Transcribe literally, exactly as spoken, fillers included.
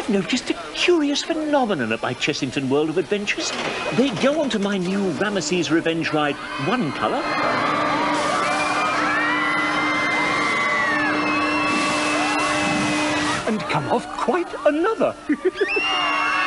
I've noticed a curious phenomenon at my Chessington World of Adventures. They go onto my new Ramases Revenge ride one colour, and come off quite another.